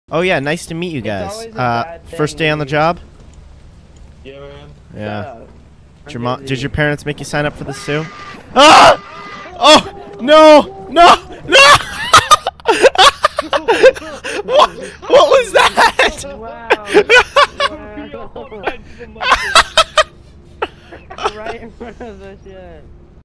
Oh yeah, nice to meet you It's guys. always a bad thing First day on the when you- job? Yeah, man. Yeah. I'm Did your busy. parents make you sign up for this too? Ah! Oh no! No! No! What was that? Wow. Wow. Right in front of the shit.